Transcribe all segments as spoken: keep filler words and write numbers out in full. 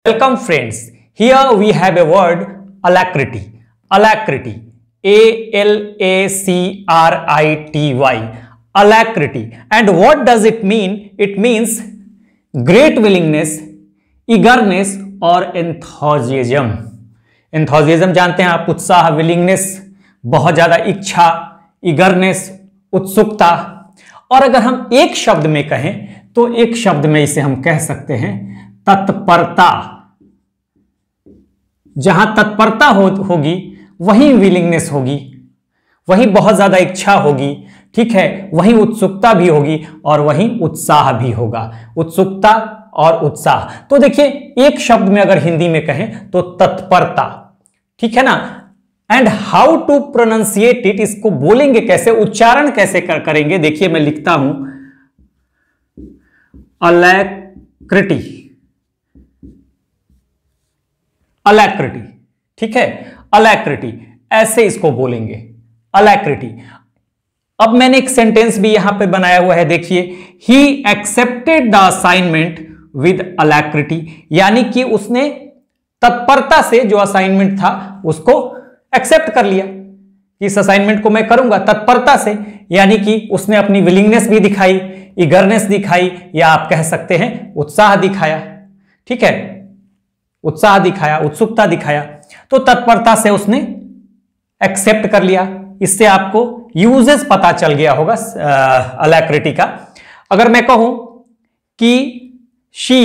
Welcome friends. Here we have a word alacrity. Alacrity. A L A C R I T Y. Alacrity. And what does it mean? It means great willingness, eagerness और enthusiasm. Enthusiasm जानते हैं आप, उत्साह, willingness, बहुत ज्यादा इच्छा, eagerness, उत्सुकता। और अगर हम एक शब्द में कहें तो एक शब्द में इसे हम कह सकते हैं तत्परता। जहां तत्परता हो, होगी वहीं विलिंगनेस होगी, वहीं बहुत ज्यादा इच्छा होगी, ठीक है, वहीं उत्सुकता भी होगी और वहीं उत्साह भी होगा। उत्सुकता और उत्साह। तो देखिए एक शब्द में अगर हिंदी में कहें तो तत्परता, ठीक है ना। And how to pronunciate it, इसको बोलेंगे कैसे, उच्चारण कैसे कर, करेंगे। देखिए मैं लिखता हूं अलैक्रिटी, अलैक्रिटी, ठीक है, अलैक्रिटी, ऐसे इसको बोलेंगे अलैक्रिटी। अब मैंने एक सेंटेंस भी यहां पे बनाया हुआ है, देखिए, he accepted the assignment with alacrity, यानी कि उसने तत्परता से जो असाइनमेंट था उसको एक्सेप्ट कर लिया, इस असाइनमेंट को मैं करूंगा तत्परता से, यानी कि उसने अपनी विलिंगनेस भी दिखाई, ईगरनेस दिखाई, या आप कह सकते हैं उत्साह दिखाया, ठीक है, उत्साह दिखाया, उत्सुकता दिखाया। तो तत्परता से उसने एक्सेप्ट कर लिया। इससे आपको यूजेस पता चल गया होगा अलैक्रिटी का। अगर मैं कहूं कि she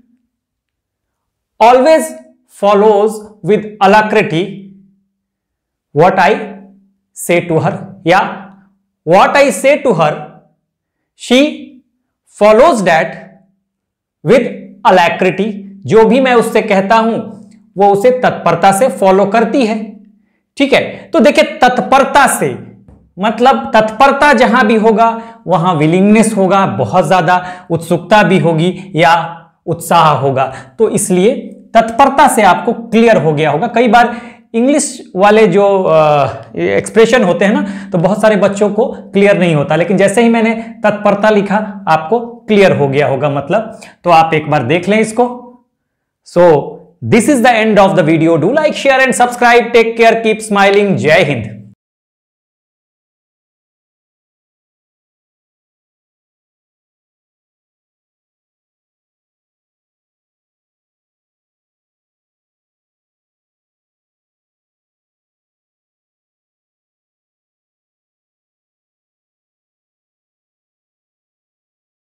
always follows with alacrity what I say to her, या what I say to her she follows that with alacrity, जो भी मैं उससे कहता हूं वो उसे तत्परता से फॉलो करती है, ठीक है। तो देखिए तत्परता से मतलब तत्परता जहां भी होगा वहां विलिंगनेस होगा, बहुत ज्यादा उत्सुकता भी होगी या उत्साह होगा। तो इसलिए तत्परता से आपको क्लियर हो गया होगा। कई बार इंग्लिश वाले जो एक्सप्रेशन होते हैं ना, तो बहुत सारे बच्चों को क्लियर नहीं होता, लेकिन जैसे ही मैंने तत्परता लिखा आपको क्लियर हो गया होगा मतलब। तो आप एक बार देख लें इसको। So this is the end of the video. Do like, share and subscribe. Take care, keep smiling. जय हिंद.